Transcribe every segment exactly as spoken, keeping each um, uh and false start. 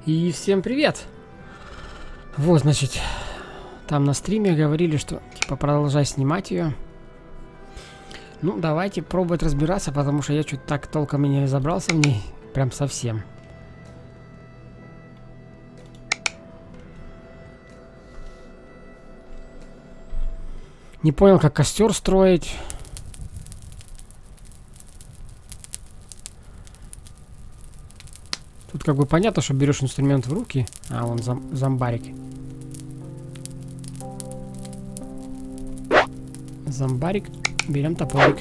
И всем привет! Вот, значит, там на стриме говорили, что типа продолжай снимать ее. Ну, давайте пробовать разбираться, потому что я что-то так толком и не разобрался в ней. Прям совсем. Не понял, как костер строить. Тут как бы понятно, что берешь инструмент в руки. А, вон зом зомбарик. Зомбарик. Берем топорик.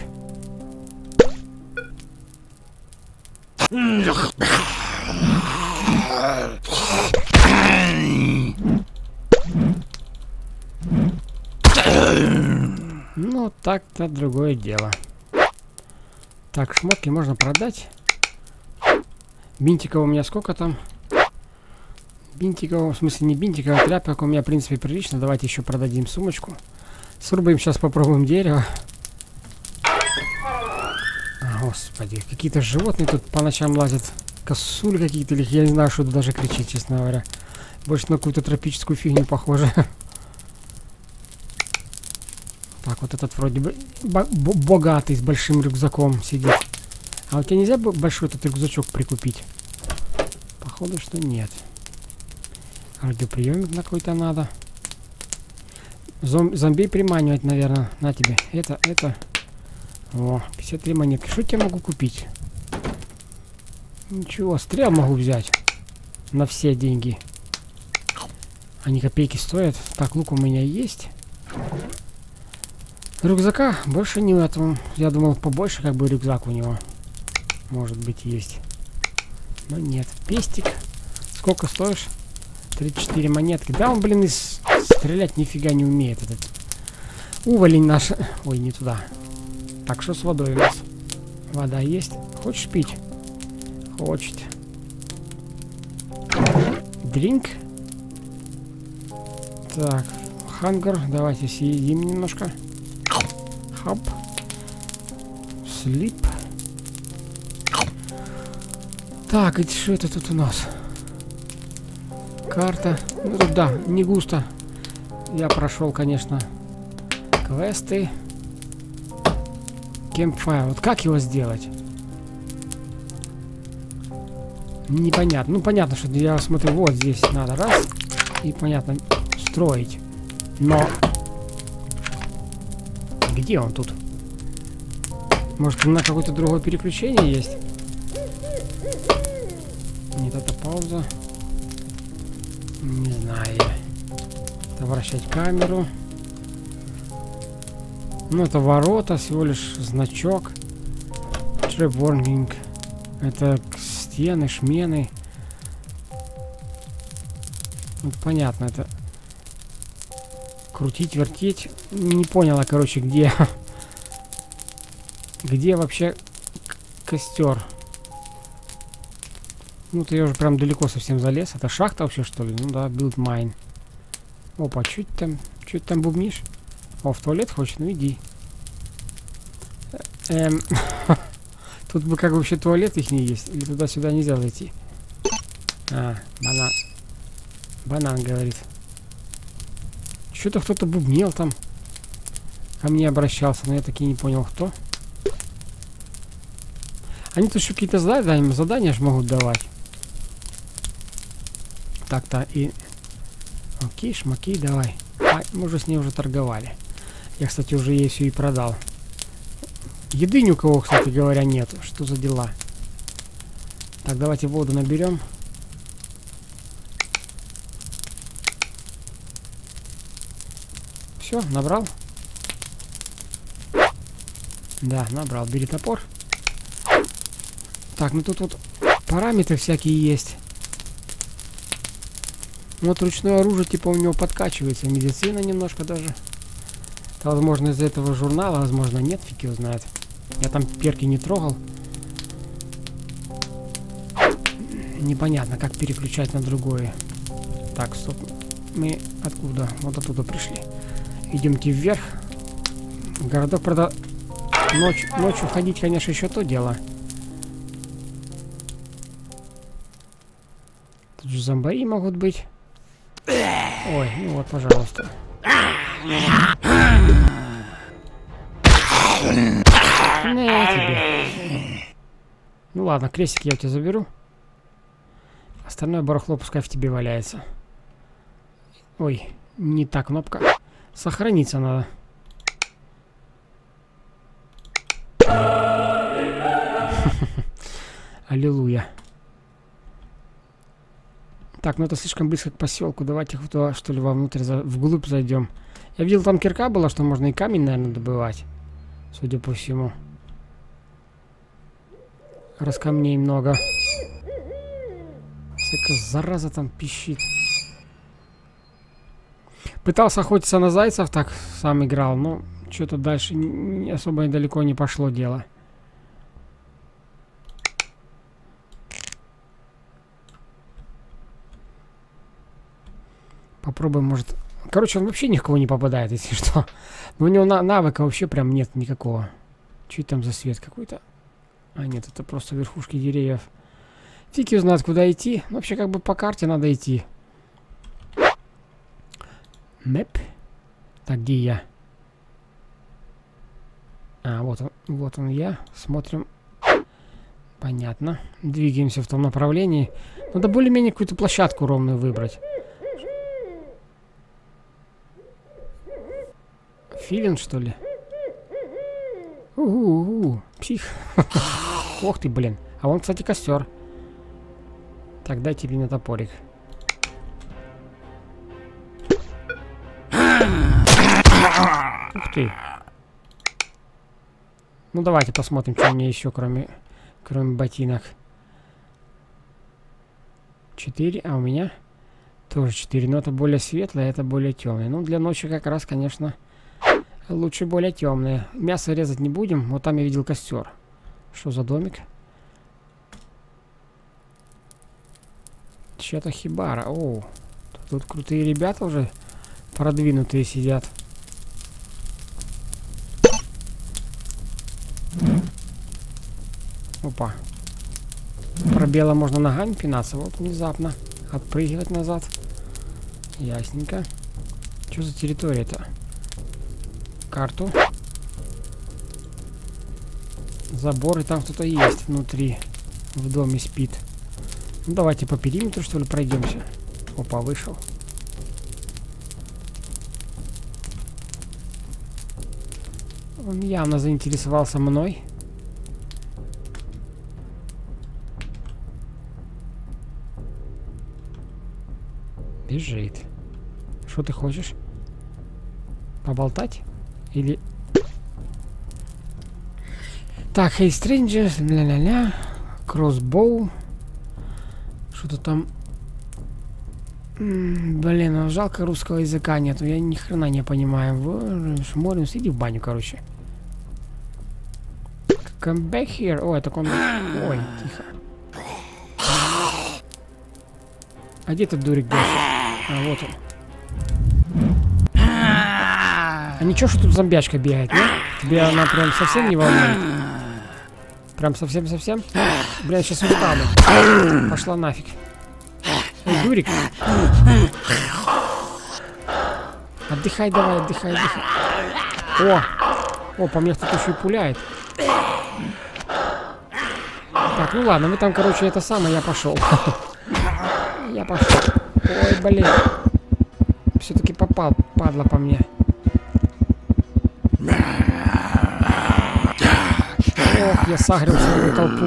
Ну, так-то другое дело. Так, шмотки можно продать. Бинтиков у меня сколько там? Бинтиков, в смысле не бинтиков, а тряпок у меня, в принципе, прилично. Давайте еще продадим сумочку. Срубаем, сейчас попробуем дерево. А, господи, какие-то животные тут по ночам лазят. Косули какие-то, или я не знаю, что тут даже кричит, честно говоря. Больше на какую-то тропическую фигню похоже. Так, вот этот вроде бы богатый, с большим рюкзаком сидит. А у тебя нельзя большой этот рюкзачок прикупить? Походу, что нет. Радиоприемник на какой-то надо. Зом зомби приманивать, наверное. На тебе. Это, это. О, пятьдесят три монетки. Что я могу купить? Ничего, стрел могу взять. На все деньги. Они копейки стоят. Так, лук у меня есть. Рюкзака больше не в этом. Я думал, побольше как бы рюкзак у него. Может быть, есть. Но нет. Пестик. Сколько стоишь? тридцать четыре монетки. Да, он, блин, из... стрелять нифига не умеет этот. Уволень наш. Ой, не туда. Так, что с водой у нас? Вода есть? Хочешь пить? Хочет. Дринк. Так. Хангер. Давайте съедим немножко. Хап. Слип. Так, и что это тут у нас? Карта. Ну, тут, да, не густо. Я прошел, конечно, квесты. Кемпфайр. Вот как его сделать? Непонятно. Ну, понятно, что я смотрю, вот здесь надо раз. И, понятно, строить. Но... Где он тут? Может, на какое-то другое переключение есть? Нет, это пауза. Не знаю. Это вращать камеру. Ну, это ворота, всего лишь значок. Trap warning. Это стены, шмены. Ну, понятно, это... Крутить, вертеть. Не поняла, короче, где... Где вообще костер? Ну-то я уже прям далеко совсем залез. Это шахта вообще, что ли? Ну да, build mine. Опа, чуть там... Чуть там бубнишь? О, в туалет хочешь? Ну иди. Эм... Тут бы как вообще туалет их не есть. Или туда-сюда нельзя зайти? А, банан. Банан, говорит. Что-то кто-то бубнил там. Ко мне обращался, но я таки не понял, кто. Они тут еще какие-то задания, задания же могут давать. Так-то и... Окей, шмаки, давай. А, мы уже с ней уже торговали. Я, кстати, уже ей все и продал. Еды ни у кого, кстати говоря, нету. Что за дела? Так, давайте воду наберем. Все, набрал? Да, набрал. Бери топор. Так, ну тут вот параметры всякие есть. Вот ручное оружие, типа, у него подкачивается. Медицина немножко даже. Это, возможно, из-за этого журнала, возможно, нет, фиг его знает. Я там перки не трогал. Непонятно, как переключать на другое. Так, стоп. Мы откуда? Вот оттуда пришли. Идемте вверх. В городок, правда, ночь, ночью ходить, конечно, еще то дело. Тут же зомбари могут быть. Ой, ну вот, пожалуйста. На тебе. Ну ладно, крестик я у тебя заберу. Остальное барахло пускай в тебе валяется. Ой, не та кнопка. Сохраниться надо. Аллилуйя. Так, ну это слишком близко к поселку. Давайте туда, что ли, вовнутрь, за... вглубь зайдем. Я видел, там кирка была, что можно и камень, наверное, добывать. Судя по всему. Раз камней много. Всякая зараза там пищит. Пытался охотиться на зайцев, так сам играл, но что-то дальше не, особо далеко не пошло дело. Попробуем, может... Короче, он вообще ни в кого не попадает, если что. Но у него на навыка вообще прям нет никакого. Что там за свет какой-то? А нет, это просто верхушки деревьев. Фиг его знает, куда идти. Ну, вообще, как бы по карте надо идти. Мэп. Так, где я? А, вот он, вот он я. Смотрим. Понятно. Двигаемся в том направлении. Надо более-менее какую-то площадку ровную выбрать. Филин, что ли? У-у-у, псих. Ох ты, блин. А вон, кстати, костер. Так, дайте мне топорик. Ух ты. Ну, давайте посмотрим, что у меня еще, кроме, кроме ботинок. Четыре, а у меня тоже четыре. Но это более светлое, это более темное. Ну, для ночи как раз, конечно, лучше более темные. Мясо резать не будем. Вот там я видел костер. Что за домик? Чья-то хибара. О, тут крутые ребята уже продвинутые сидят. Опа. Пробела можно ногами пинаться. Вот внезапно. Отпрыгивать назад. Ясненько. Что за территория-то? Карту. Забор, и там кто-то есть внутри. В доме спит. Ну, давайте по периметру, что ли, пройдемся. Опа, вышел. Он явно заинтересовался мной. Бежит. Что ты хочешь? Поболтать? Или... Так, Hey Strangers, ля-ля-ля. Кроссбоу. Что-то там... М-м, блин, ну, жалко русского языка нету. Я ни хрена не понимаю. Шморим, иди в баню, короче. Come back here. Ой, так он... Ой, тихо. А где этот дурик дальше? А, вот он. А ничего, что тут зомбячка бегает, нет? Тебе она прям совсем не волнует? Прям совсем-совсем? Бля, сейчас устану. Пошла нафиг. Эй, дурик. Отдыхай давай, отдыхай, отдыхай. О! О, по мне кто-то еще и пуляет. Так, ну ладно, мы там, короче, это самое, я пошел. Я пошел. Ой, блин. Все-таки попал, падла по мне. Ох, я сагрил свою толпу.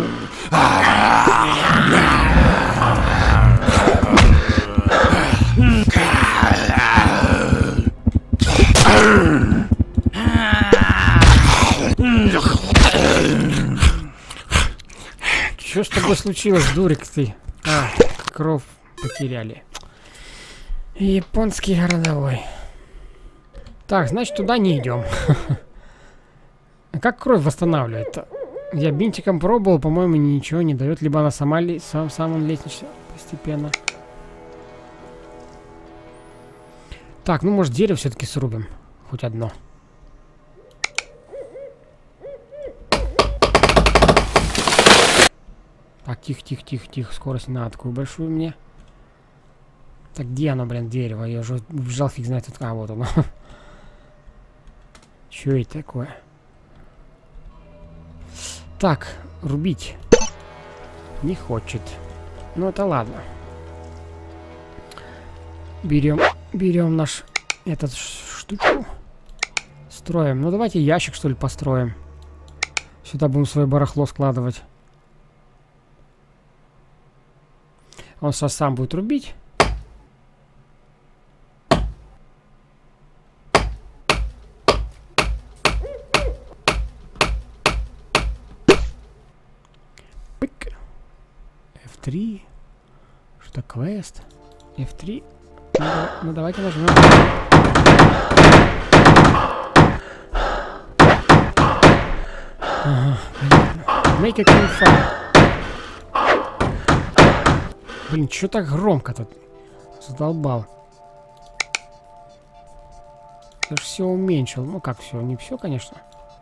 Что с тобой случилось, дурик ты? А, кровь потеряли. Японский городовой. Так, значит, туда не идем. А как кровь восстанавливает-то? Я бинтиком пробовал, по-моему, ничего не дает. Либо она сама ли, сам, сам он лестничная постепенно. Так, ну может дерево все-таки срубим. Хоть одно. Так, тихо, тихо, тихо, тихо. Скорость не надо такую большую мне. Так, где оно, блин, дерево? Я уже вжал, фиг знает. А, вот оно. Чё это такое? Так, рубить. Не хочет. Ну, это ладно. Берем, берем наш этот штучку. Строим. Ну, давайте ящик, что ли, построим. Сюда будем свое барахло складывать. Он сейчас сам будет рубить. Пык. эф три. Что квест? эф три. Ну, ну давайте нажмем. Ага, понятно. Make a clean file. Блин, что так громко тут? Задолбал. Я же все уменьшил. Ну как все? Не все, конечно.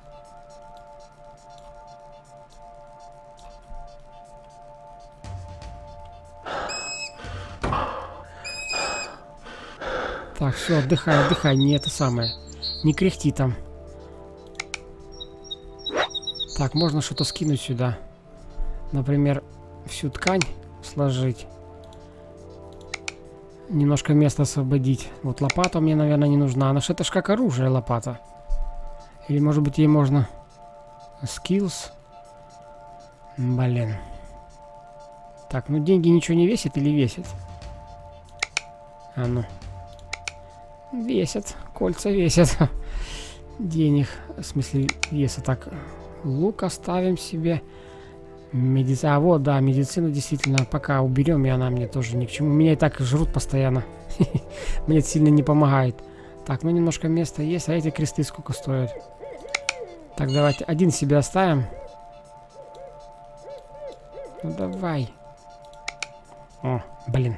Так, все, отдыхай, отдыхай. Не это самое. Не кряхти там. Так, можно что-то скинуть сюда. Например, всю ткань сложить. Немножко места освободить. Вот лопата мне, наверное, не нужна. Она же это ж как оружие, лопата. Или, может быть, ей можно... Skills. Блин. Так, ну деньги ничего не весит или весит? А ну. Весят. Кольца весят. Денег. В смысле веса. Так, лук оставим себе. Медицина. А вот, да, медицину действительно пока уберем, и она мне тоже ни к чему. Меня и так жрут постоянно. Мне это сильно не помогает. Так, ну немножко места есть. А эти кресты сколько стоят? Так, давайте один себе оставим. Ну давай. О, блин.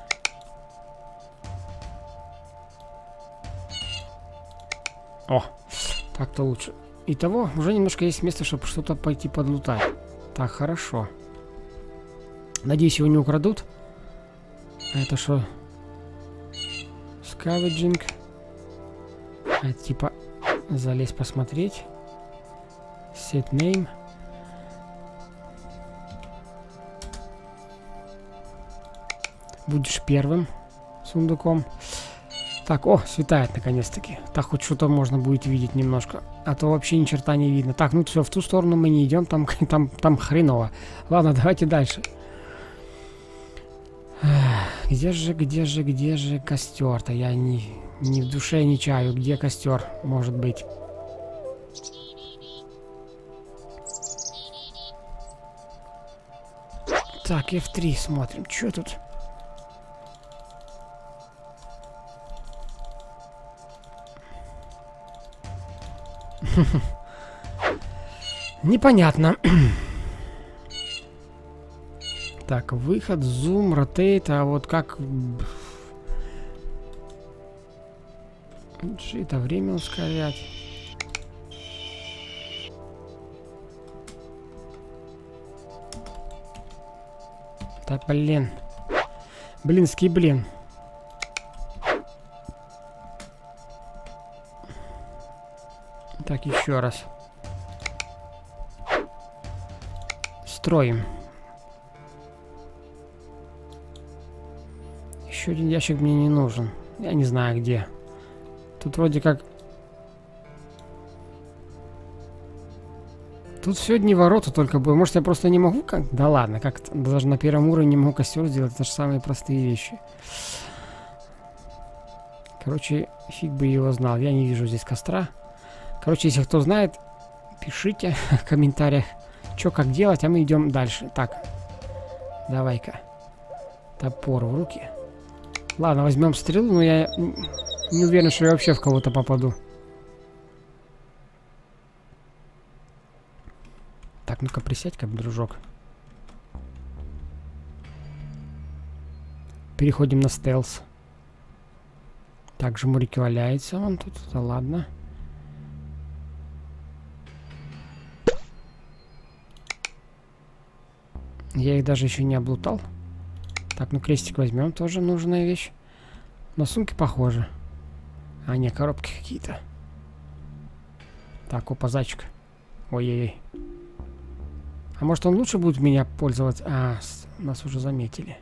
О, так-то лучше. Итого, уже немножко есть место, чтобы что-то пойти подлутать. Так, хорошо. Надеюсь, его не украдут. Это что? Scavenging. Это типа залезть посмотреть. Set name. Будешь первым сундуком. Так, о, светает наконец-таки. Так хоть что-то можно будет видеть немножко. А то вообще ни черта не видно. Так, ну все, в ту сторону мы не идем, там, там, там хреново. Ладно, давайте дальше. Где же, где же, где же костер-то? Я не, не в душе не чаю, где костер может быть. Так, эф три смотрим. Что тут? Непонятно. Так, выход, зум, ротейт, а вот как... Это время ускорять. Да блин. Блинский блин. Так, еще раз. Строим. Еще один ящик мне не нужен. Я не знаю где. Тут вроде как... Тут все одни ворота только было. Может, я просто не могу как... Да ладно, как даже на первом уровне не могу костер сделать. Это же самые простые вещи. Короче, фиг бы его знал. Я не вижу здесь костра. Короче, если кто знает, пишите в комментариях, что как делать, а мы идем дальше. Так, давай-ка. Топор в руки. Ладно, возьмем стрелу, но я не уверен, что я вообще в кого-то попаду. Так, ну-ка присядь-ка, дружок. Переходим на стелс. Так, жмурики валяется он тут, да ладно. Я их даже еще не облутал. Так, ну крестик возьмем, тоже нужная вещь. На сумки похоже. А, не, коробки какие-то. Так, опа, зайчик. Ой-ой-ой. А может он лучше будет меня пользоваться? А, с, нас уже заметили.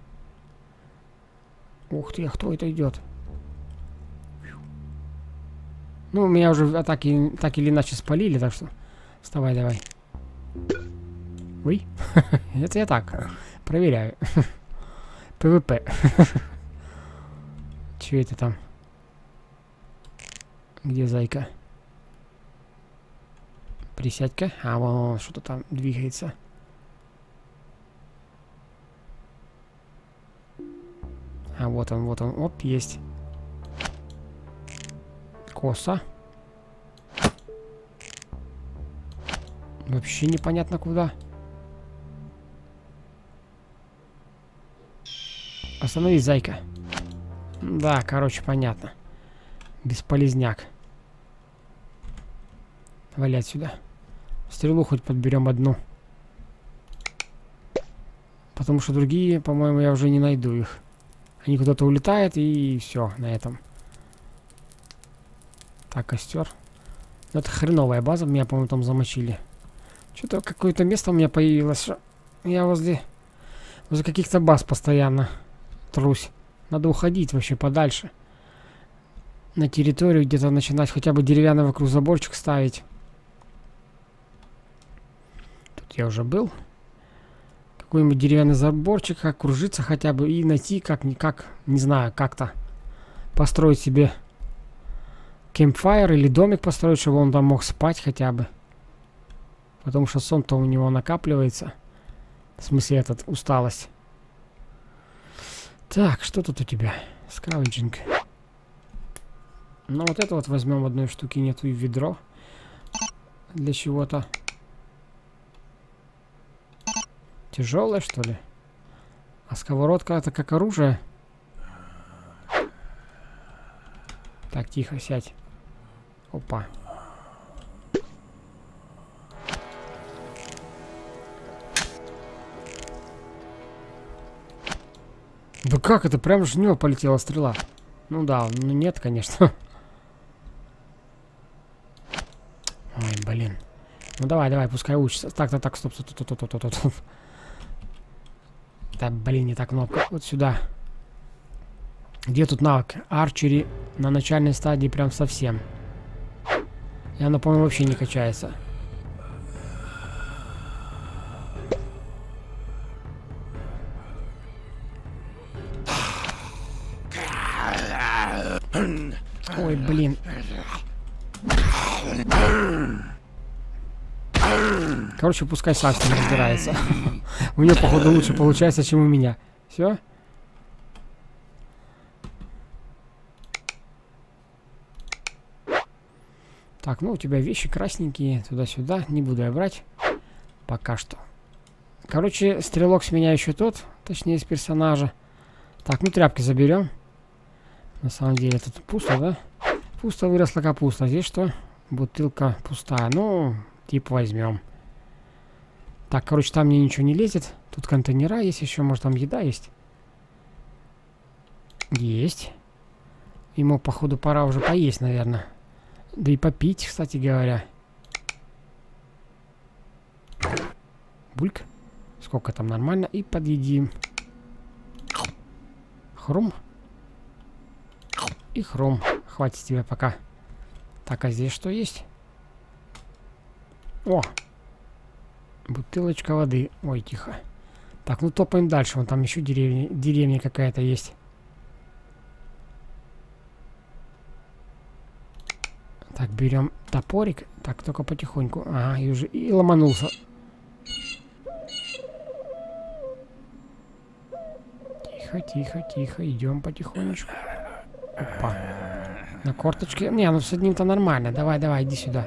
Ух ты, а кто это идет? Ну, меня уже атаки так или иначе спалили, так что... Вставай, давай. Ой, это я так проверяю. ПВП. Че это там? Где зайка? Присядь-ка. А, вон, что-то там двигается. А, вот он, вот он. Оп, есть. Коса. Вообще непонятно куда. Остановись, зайка. Да, короче, понятно. Бесполезняк. Вали отсюда. Стрелу хоть подберем одну. Потому что другие, по-моему, я уже не найду их. Они куда-то улетают, и все на этом. Так, костер. Это хреновая база, меня, по-моему, там замочили. Что-то какое-то место у меня появилось. Я возле, возле каких-то баз постоянно трусь. Надо уходить вообще подальше. На территорию где-то начинать хотя бы деревянный вокруг заборчик ставить. Тут я уже был. Какой-нибудь деревянный заборчик, окружиться хотя бы и найти как-никак, не знаю, как-то построить себе кемпфайр или домик построить, чтобы он там мог спать хотя бы. Потому что сон-то у него накапливается. В смысле, этот, усталость. Так, что тут у тебя? Скавенджинг. Ну, вот это вот возьмем одной штуки, нету и ведро. Для чего-то. Тяжелое, что ли? А сковородка это как оружие. Так, тихо, сядь. Опа. Да как это? Прям же в него полетела стрела. Ну да, ну нет, конечно. Ой, блин. Ну давай, давай, пускай учится. Так, так, так, стоп, стоп, стоп, стоп, стоп, стоп, стоп. Да, блин, не та кнопка. Вот сюда. Где тут навык? Арчери на начальной стадии прям совсем. И она, по-моему, вообще не качается. Ой, блин. Короче, пускай сам с ним разбирается. У него, походу, лучше получается, чем у меня. Все? Так, ну у тебя вещи красненькие. Туда-сюда. Не буду я брать. Пока что. Короче, стрелок с меня еще тот. Точнее, из персонажа. Так, ну тряпки заберем. На самом деле тут пусто, да? Пусто, выросла капуста. Здесь что? Бутылка пустая. Ну, типа возьмем. Так, короче, там мне ничего не лезет. Тут контейнера есть еще. Может, там еда есть? Есть. Ему, походу, пора уже поесть, наверное. Да и попить, кстати говоря. Бульк. Сколько там, нормально. И подъедим. Хрум. И хром. Хватит тебе пока. Так, а здесь что есть? О! Бутылочка воды. Ой, тихо. Так, ну топаем дальше. Вон там еще деревня, деревня какая-то есть. Так, берем топорик. Так, только потихоньку. Ага, и уже и ломанулся. Тихо, тихо, тихо. Идем потихонечку. Опа. На корточке. Не, ну с одним-то нормально. Давай, давай, иди сюда.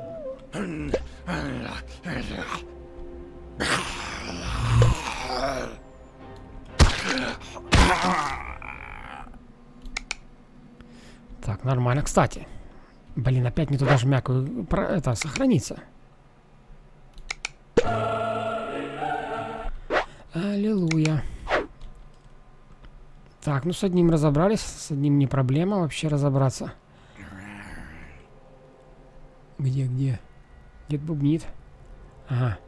Так, нормально. Кстати. Блин, опять не туда жмякаю. Про это, сохранится. Аллилуйя. Так, ну с одним разобрались. С одним не проблема вообще разобраться. Где, где? Где бубнит? Ага.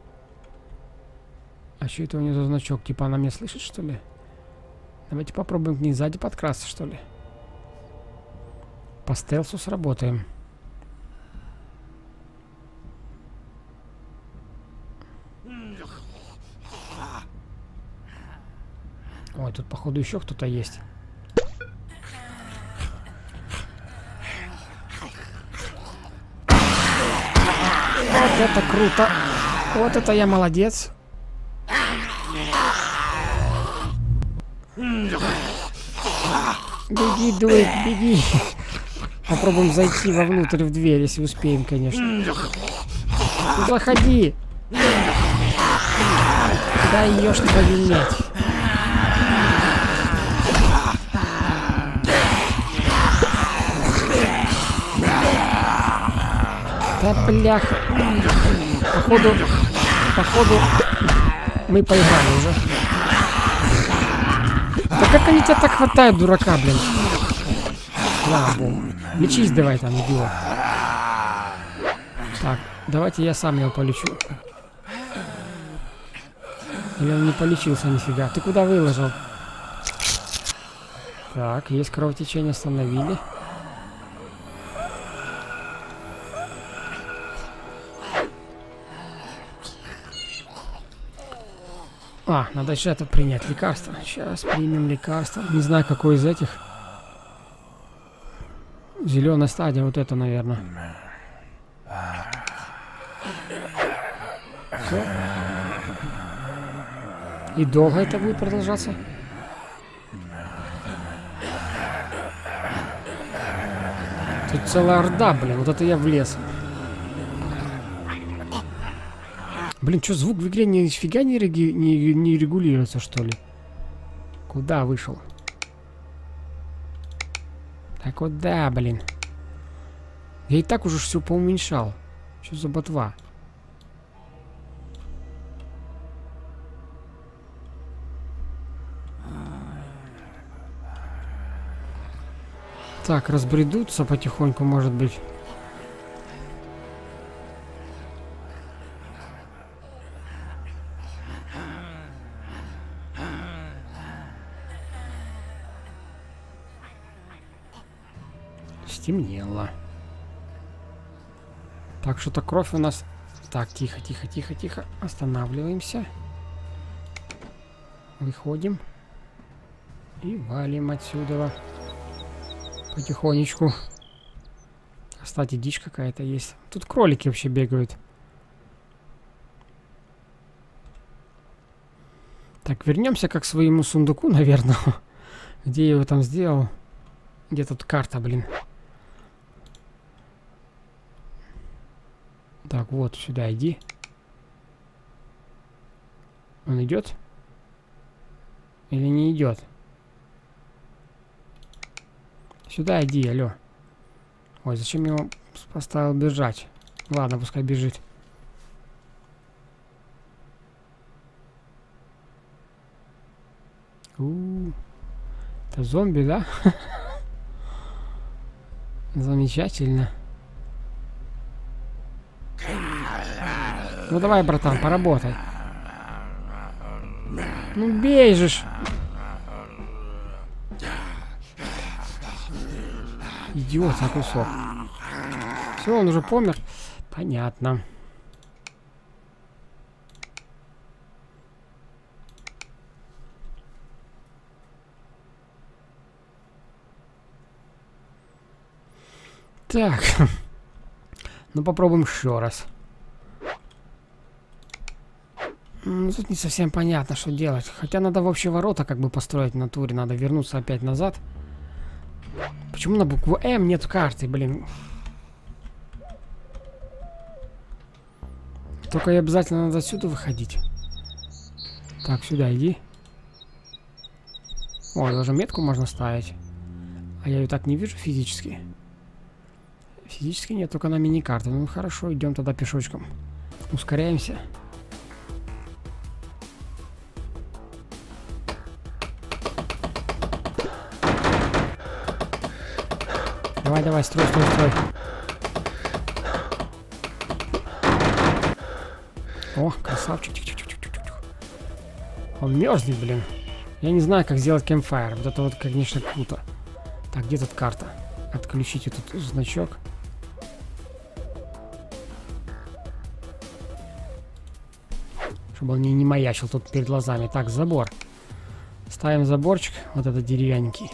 А что это у нее за значок? Типа она меня слышит, что ли? Давайте попробуем к ней сзади подкрасться, что ли. По стелсу сработаем. Ой, тут походу еще кто-то есть. Вот это круто. Вот это я молодец. Беги, дует, беги. Попробуем зайти вовнутрь в дверь, если успеем, конечно. Ну, заходи. Да ешь твою мать. Да бляха. Походу, походу, мы поиграли уже. Да как они тебя так хватают, дурака, блин? Слава богу. Лечись давай там, идиот. Так, давайте я сам его полечу. Или он не полечился нифига. Ты куда выложил? Так, есть кровотечение, остановили. А, надо еще это принять лекарство. Сейчас примем лекарство. Не знаю, какой из этих. Зеленая стадия, вот это, наверное. Все. И долго это будет продолжаться? Тут целая орда, блин. Вот это я влез. Блин, что, звук в игре нифига не, реги... не, не регулируется, что ли? Куда вышел? Так куда, блин? Я и так уже все поуменьшал. Что за ботва? Так, разбредутся потихоньку, может быть. Стемнело. Так, что-то кровь у нас... Так, тихо, тихо, тихо, тихо. Останавливаемся. Выходим. И валим отсюда. Потихонечку. Кстати, дичь какая-то есть. Тут кролики вообще бегают. Так, вернемся как к своему сундуку, наверное. Где я его там сделал? Где тут карта, блин? Так, вот, сюда иди. Он идет? Или не идет? Сюда иди, алло. Ой, зачем я его поставил бежать? Ладно, пускай бежит. У-у-у. Это зомби, да? Замечательно. Ну давай, братан, поработай. Ну бей же ж. Идиот, за кусок. Все, он уже помер. Понятно. Так. Ну попробуем еще раз. Ну, тут не совсем понятно, что делать. Хотя надо вообще ворота как бы построить в натуре. Надо вернуться опять назад. Почему на букву М нет карты, блин? Только и обязательно надо отсюда выходить. Так, сюда иди. О, даже метку можно ставить. А я ее так не вижу физически. Физически нет, только на мини-карте. Ну хорошо, идем тогда пешочком. Ускоряемся. Давай, давай, строй, строй, строй. О, красавчик. Он мерзнет, блин. Я не знаю, как сделать кемпфайр. Вот это вот, конечно, круто. Так, где тут карта? Отключить этот значок. Чтобы он не, не маячил тут перед глазами. Так, забор. Ставим заборчик. Вот этот деревяненький.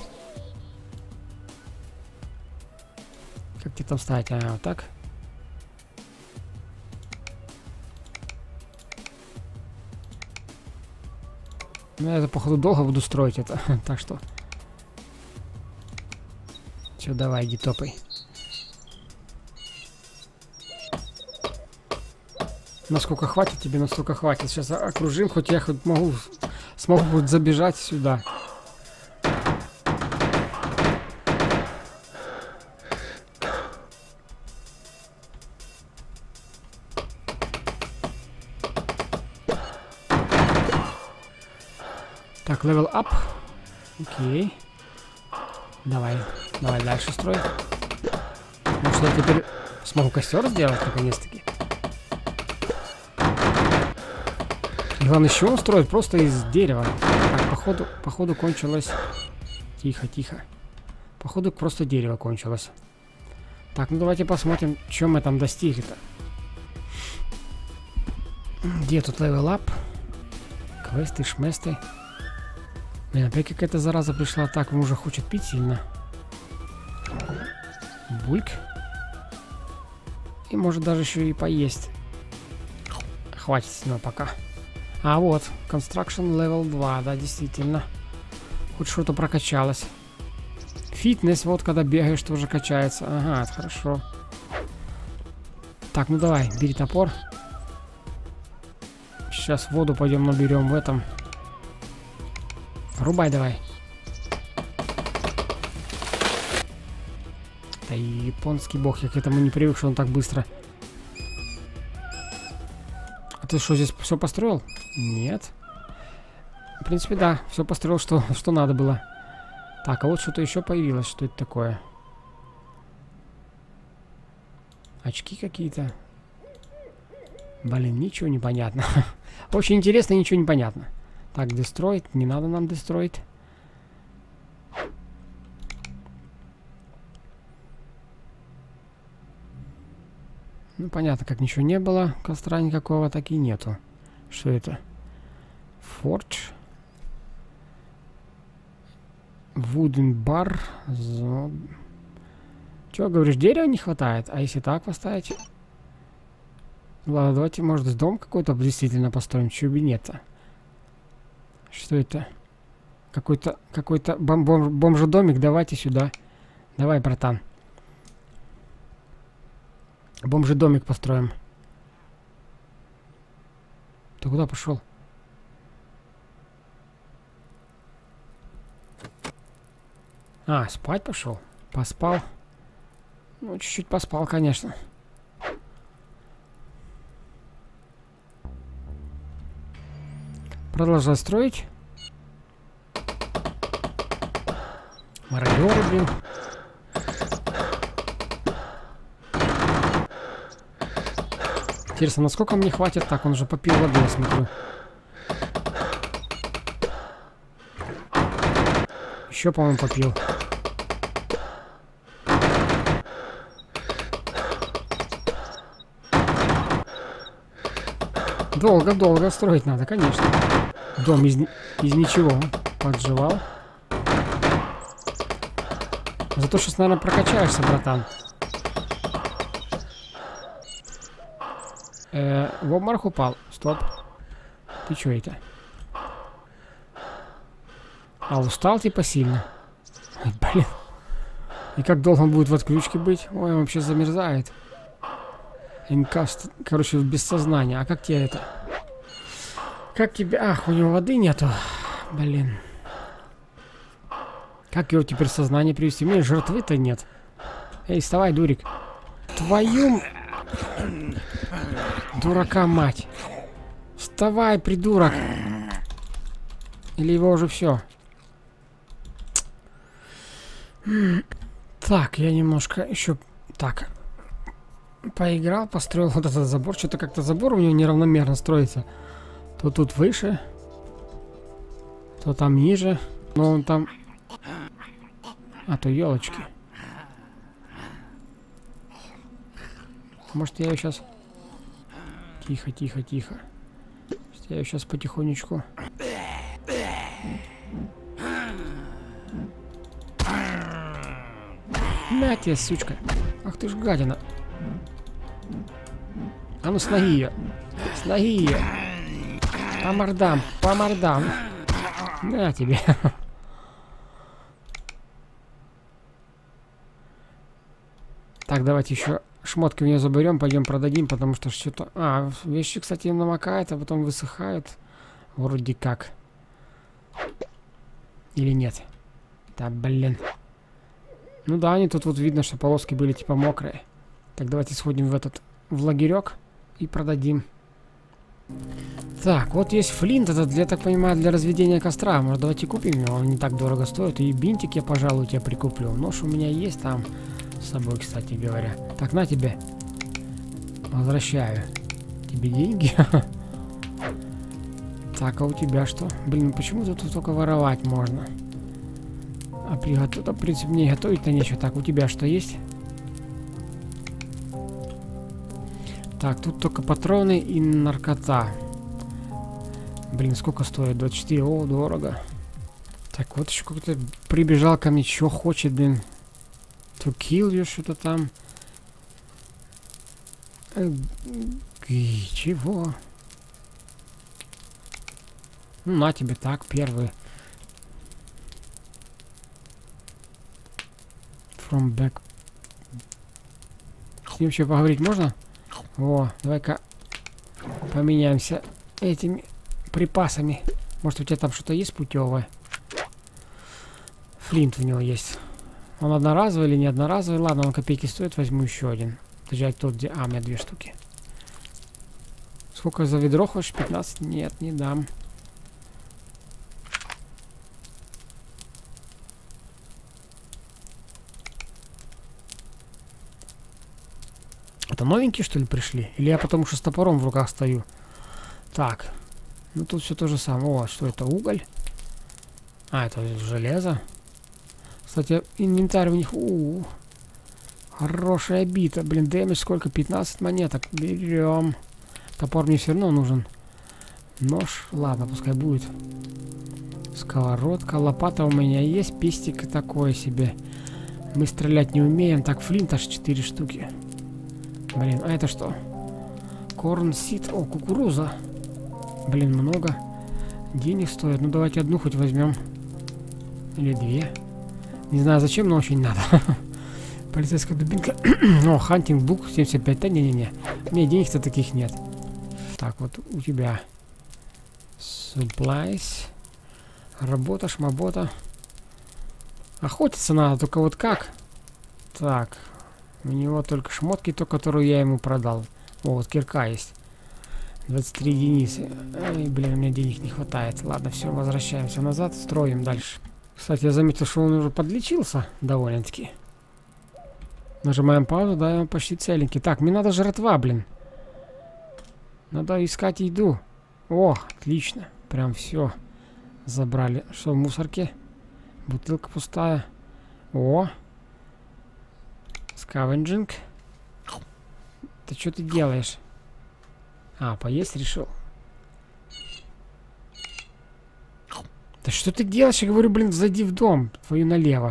Как тебе там ставить? А, вот так. Ну, я это, походу, долго буду строить это. Так что... Все, давай, иди топай. Насколько хватит тебе, настолько хватит. Сейчас окружим, хоть я хоть могу... Смогу хоть забежать сюда. Так, level up. Окей. Давай, давай дальше строй. Может, я теперь смогу костер сделать, наконец-таки. Главное, еще он строит просто из дерева. Так, походу, походу кончилось. Тихо, тихо. Походу просто дерево кончилось. Так, ну давайте посмотрим, что мы там достигли-то. Где тут level up? Квесты, шместы. Блин, опять какая-то зараза пришла. Так, он уже хочет пить сильно. Бульк. И может даже еще и поесть. Хватит с него пока. А вот, Construction Level два, да, действительно. Хоть что-то прокачалось. Фитнес, вот когда бегаешь, тоже качается. Ага, это хорошо. Так, ну давай, бери топор. Сейчас воду пойдем наберем в этом. Рубай давай. Да и японский бог, я к этому не привык, что он так быстро. А ты что, здесь все построил? Нет. В принципе, да, все построил, что, что надо было. Так, а вот что-то еще появилось. Что это такое? Очки какие-то. Блин, ничего не понятно. Очень интересно, ничего не понятно. Так, дестроить. Не надо нам дестроить. Ну, понятно, как ничего не было. Костра никакого, так и нету. Что это? Forge. Wooden bar. Че, говоришь, дерева не хватает? А если так поставить? Ладно, давайте, может, дом какой-то действительно построим. Чего бы нет-то? Что это? Какой-то какой-то бом бом бомжедомик. Давайте сюда. Давай, братан. Бомжедомик построим. Ты куда пошел? А, спать пошел? Поспал? Ну, чуть-чуть поспал, конечно. Продолжай строить. Мародеры, блин. Интересно, насколько мне хватит? Так, он уже попил воды, я смотрю. Еще, по-моему, попил. Долго-долго строить надо, конечно. Дом из, из ничего подживал. Зато сейчас, наверное, прокачаешься, братан. Э, в обморок упал. Стоп. Ты чё это? А, устал типа сильно. Ой, блин. И как долго он будет в отключке быть? Ой, он вообще замерзает. Инкаст, короче, без сознания. А как тебе это? Как тебе... Ах, у него воды нету. Блин. Как его теперь в сознание привести? У меня жертвы-то нет. Эй, вставай, дурик. Твою... Дурака мать. Вставай, придурок. Или его уже все? Так, я немножко еще так поиграл, построил вот этот забор. Что-то как-то забор у него неравномерно строится. То тут выше, то там ниже. Но он там... А, то елочки. Может, я ее сейчас... Тихо, тихо, тихо. Я ее сейчас потихонечку... На тебе, сучка. Ах ты ж гадина. А ну с ноги ее. С ноги ее. По мордам, по мордам. На тебе. Так, давайте еще шмотки у нее заберем, пойдем продадим, потому что что-то... А, вещи, кстати, намокают, а потом высыхают. Вроде как. Или нет? Да, блин. Ну да, они тут вот видно, что полоски были типа мокрые. Так, давайте сходим в этот, в лагерек и продадим. Так, вот есть флинт, это, для, я так понимаю, для разведения костра. Может, давайте купим его, он не так дорого стоит. И бинтик я, пожалуй, тебе прикуплю. Нож у меня есть там с собой, кстати говоря. Так, на тебе. Возвращаю тебе деньги. Так, а у тебя что? Блин, почему тут только воровать можно? А приготовить, в принципе, мне готовить-то нечего. Так, у тебя что есть? Так, тут только патроны и наркота. Блин, сколько стоит? двадцать четыре, о, дорого. Так, вот еще какой-то прибежал ко мне, что хочет, блин. To kill you, что-то там. Э, чего? Ну, на тебе, так, первый. From back. С ним еще поговорить можно? О, давай-ка поменяемся этими припасами. Может, у тебя там что-то есть путевое? Флинт у него есть. Он одноразовый или не одноразовый? Ладно, он копейки стоит, возьму еще один. Даже тот, где... А, у меня две штуки. Сколько за ведро хочешь? пятнадцать? Нет, не дам. Это новенькие, что ли, пришли? Или я потому что с топором в руках стою? Так. Ну, тут все то же самое. О, что это? Уголь? А, это железо. Кстати, инвентарь у них... У -у -у. Хорошая бита. Блин, дэмэдж сколько? пятнадцать монеток. Берем. Топор мне все равно нужен. Нож. Ладно, пускай будет. Сковородка. Лопата у меня есть. Пестик такой себе. Мы стрелять не умеем. Так, флинт аж четыре штуки. Блин, а это что? Корн сид. О, кукуруза. Блин, много денег стоит. Ну, давайте одну хоть возьмем. Или две. Не знаю зачем, но очень надо. Полицейская дубинка. О, хантинг бук семьдесят пять. Да не-не-не. У меня денег-то таких нет. Так, вот у тебя. Supplies. Работа, шмабота. Охотиться надо, только вот как? Так. У него только шмотки, то, которую я ему продал. О, вот кирка есть. двадцать три единицы. Ай, блин, у меня денег не хватает. Ладно, все, возвращаемся назад, строим дальше. Кстати, я заметил, что он уже подлечился довольно-таки. Нажимаем паузу, да, он почти целенький. Так, мне надо жратва, блин. Надо искать еду. О, отлично. Прям все забрали. Что в мусорке? Бутылка пустая. О. Скавенджинг. Ты что ты делаешь? А, поесть решил. Да что ты делаешь? Я говорю, блин, зайди в дом. Твою налево.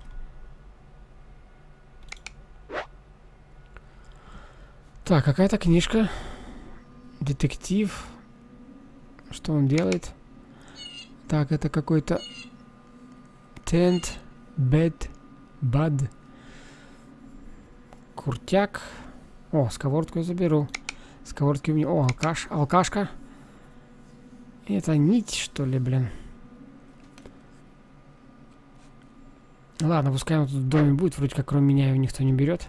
Так, какая-то книжка. Детектив. Что он делает? Так, это какой-то... Tent, bed, bud. Куртяк. О, сковородку я заберу. Сковородки у меня... О, алкаш, алкашка. Это нить, что ли, блин? Ладно, пускай он тут в доме будет. Вроде как кроме меня его никто не берет.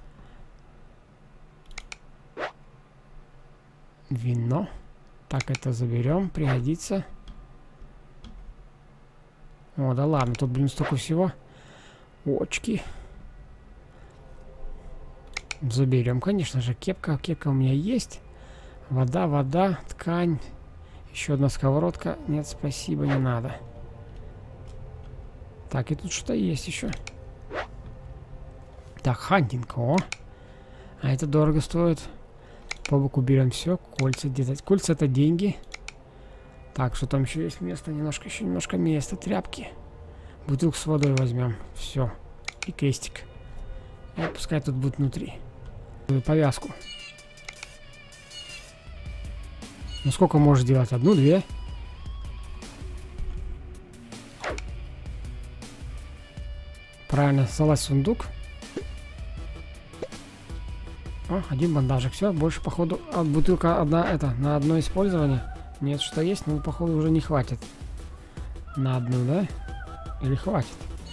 Вино. Так, это заберем. Пригодится. О, да ладно. Тут, блин, столько всего. Очки. Заберем, конечно же. Кепка. Кепка у меня есть. Вода, вода, ткань. Еще одна сковородка. Нет, спасибо, не надо. Так, и тут что есть еще? Так, хантинг. О. А это дорого стоит. По боку берем все. Кольца где-то. Кольца это деньги. Так, что там еще есть место? Немножко, еще немножко места. Тряпки. Бутылку с водой возьмем. Все. И крестик. И пускай тут будет внутри. Повязку. Ну сколько можешь делать? Одну, две? Правильно, залазь в сундук. О, один бандажик. Все, больше, походу, от бутылка одна, это, на одно использование. Нет, что есть, но, походу, уже не хватит. На одну, да? Или хватит?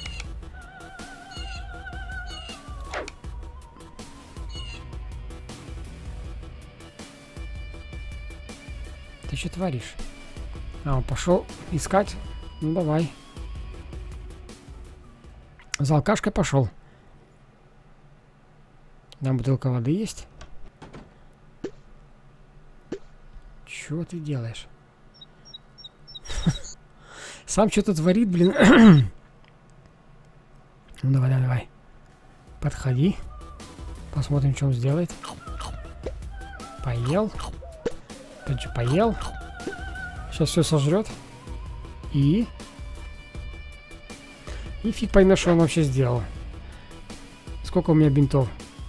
Ты что творишь? А, он пошел искать. Ну, давай. За алкашкой пошел. Там бутылка воды есть. Чего ты делаешь? Сам что-то творит, блин. Ну, давай, давай, давай. Подходи. Посмотрим, что он сделает. Поел. Опять же, поел. Сейчас все сожрет. И... И фиг поймешь, что он вообще сделал. Сколько у меня бинтов?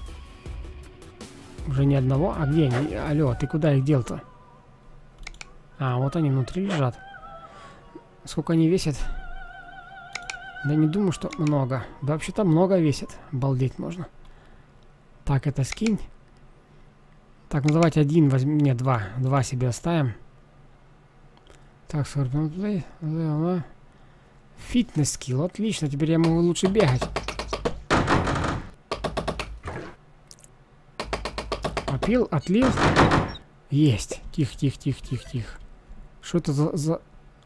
Уже ни одного? А где они? Алло, ты куда их дел-то? А, вот они внутри лежат. Сколько они весят? Да не думаю, что много. Да вообще-то много весит. Обалдеть можно. Так, это скинь. Так, ну давайте один возьмем. Нет, два. Два себе оставим. Так, плей. Фитнес скилл. Отлично. Теперь я могу лучше бегать. Попил, отлил. Есть. Тихо, тихо, тихо, тихо, тихо. Что это за... за...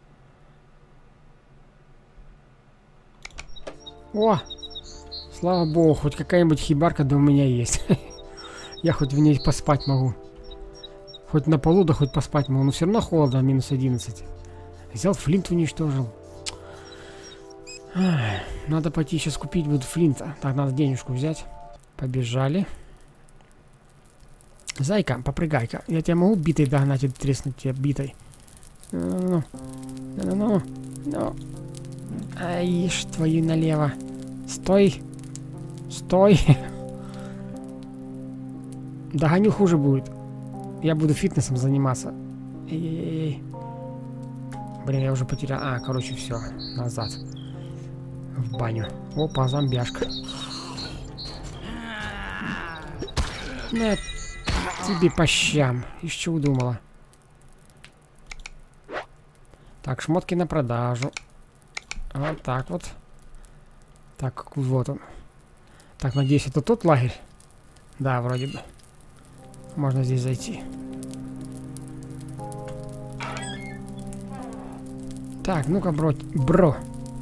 О! Слава богу, хоть какая-нибудь хибарка да у меня есть. Я хоть в ней поспать могу. Хоть на полу, да хоть поспать могу. Но все равно холодно, минус одиннадцать. Взял флинт, уничтожил. Ах, надо пойти сейчас купить буду флинта. Так, надо денежку взять. Побежали. Зайка, попрыгай-ка. Я тебя могу битой догнать и треснуть тебя битой. Ну, ну, ну, ну. Ай, ишь, твою налево. Стой. Стой. Догоню, хуже будет. Я буду фитнесом заниматься. Эй-эй-эй. Блин, я уже потерял. А, короче, все. Назад. В баню. Опа, зомбяшка. Нет. Тебе по щам. Из чего думала? Так, шмотки на продажу. Вот так вот. Так, вот он. Так, надеюсь, это тот лагерь? Да, вроде бы. Можно здесь зайти. Так, ну-ка, бро. Бро.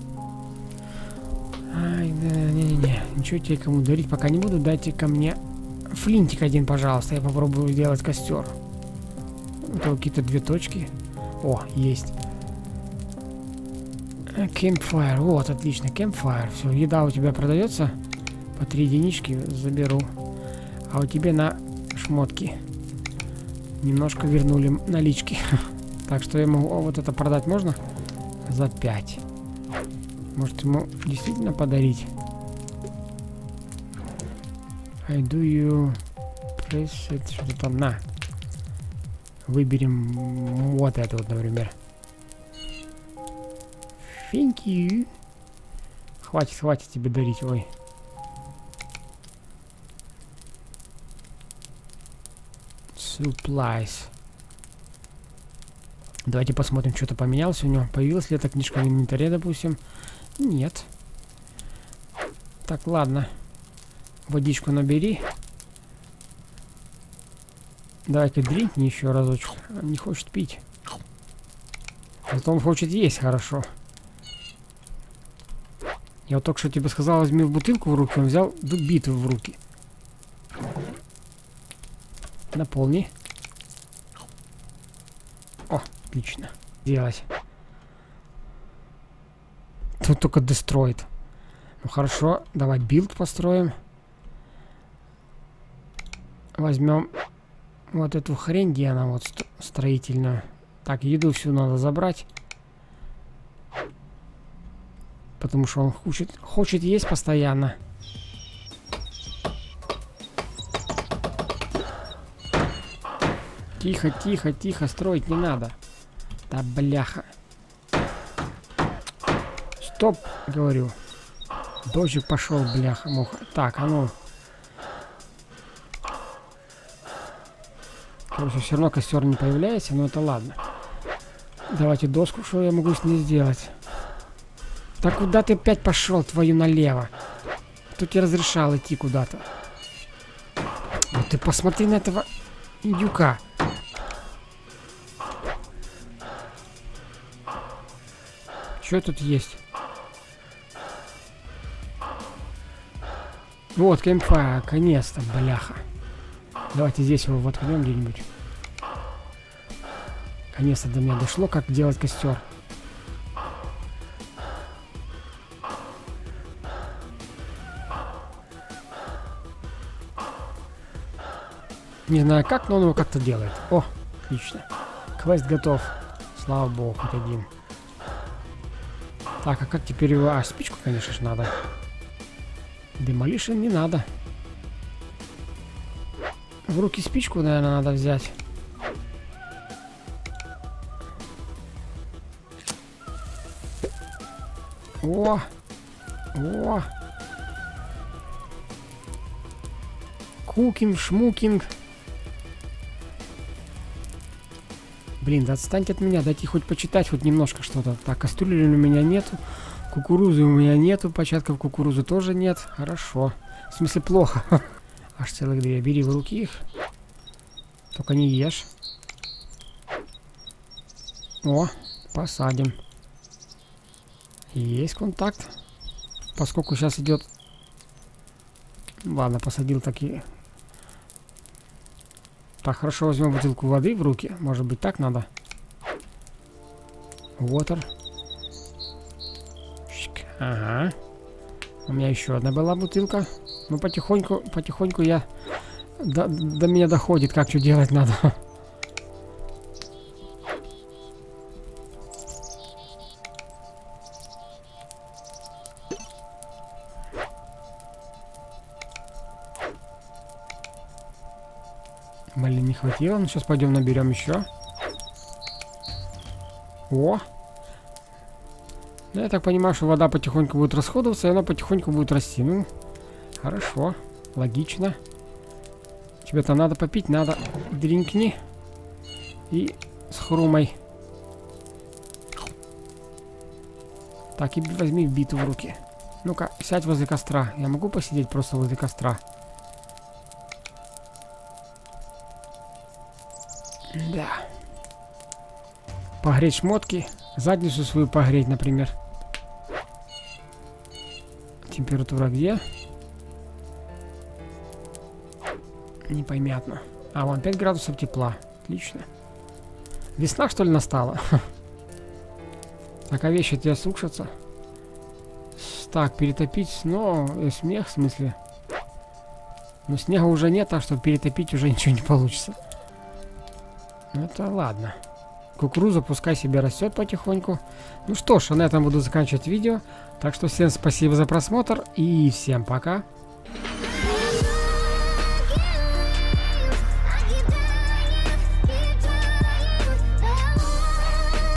Ай, не-не-не. Ничего тебе кому дарить пока не буду. Дайте ко мне флинтик один, пожалуйста. Я попробую сделать костер. Это какие-то две точки. О, есть. Campfire. Вот, отлично. Campfire. Все, еда у тебя продается. По три единички заберу. А у тебя на шмотки немножко вернули налички. Так что я могу... О, вот это продать можно? За пять. Может, ему действительно подарить? I do you press it, что-то там, на. Выберем вот это вот, например. Thank you. Хватит, хватит тебе дарить, ой. Supplies. Давайте посмотрим, что-то поменялось у него. Появилась ли эта книжка в инвентаре, допустим? Нет. Так, ладно. Водичку набери. Давай-ка дринкни еще разочек. Не хочет пить. Зато он хочет есть хорошо. Я вот только что тебе сказал, возьми в бутылку в руки, он взял битву в руки. Наполни. О, отлично. Делать. Тут только дестроит. Ну хорошо, давай билд построим. Возьмем вот эту хрень, где она вот строительную. Так, еду всю надо забрать. Потому что он хочет, хочет есть постоянно. Тихо, тихо, тихо, строить не надо. Да бляха. Стоп, говорю. Дождик пошел, бляха, муха. Так, а ну. Короче, все равно костер не появляется, но это ладно. Давайте доску, что я могу с ней сделать. Так куда ты опять пошел, твою налево? Кто тебе разрешал идти куда-то? Вот ты посмотри на этого индюка. Что тут есть? Вот, кемпфайр, наконец-то, бляха. Давайте здесь его воткнем где-нибудь. Наконец-то до меня дошло, как делать костер. Не знаю как, но он его как-то делает. О, отлично. Квест готов. Слава богу, хоть один. Так, а как теперь его... А, спичку, конечно же, надо. Демолишн не надо. В руки спичку, наверное, надо взять. О! О! Кукинг, шмукинг. Блин, да отстаньте от меня, дайте хоть почитать хоть немножко что-то. Так, кастрюли у меня нету. Кукурузы у меня нету, початков кукурузы тоже нет. Хорошо. В смысле, плохо. Аж целых две. Бери в руки их. Только не ешь. О, посадим. Есть контакт. Поскольку сейчас идет... Ладно, посадил такие. Так, хорошо, возьмем бутылку воды в руки. Может быть, так надо. Water. Ага. У меня еще одна была бутылка. Ну, потихоньку, потихоньку я... До, до меня доходит, как что делать надо. Блин, не хватило. Ну, сейчас пойдем наберем еще. О! Ну, я так понимаю, что вода потихоньку будет расходоваться, и она потихоньку будет расти. Ну, хорошо. Логично. Тебе-то надо попить, надо. Дринкни. И с хрумой. Так, и возьми биту в руки. Ну-ка, сядь возле костра. Я могу посидеть просто возле костра? Да. Погреть шмотки. Задницу свою погреть, например. Температура где? Непонятно. А, вон пять градусов тепла. Отлично. Весна, что ли, настала? Так, а вещи тебя сушатся. Так, перетопить, но э, смех, в смысле. Но снега уже нет, так что перетопить уже ничего не получится. Ну это ладно. Кукуруза пускай себе растет потихоньку. Ну что ж, на этом буду заканчивать видео. Так что всем спасибо за просмотр и всем пока.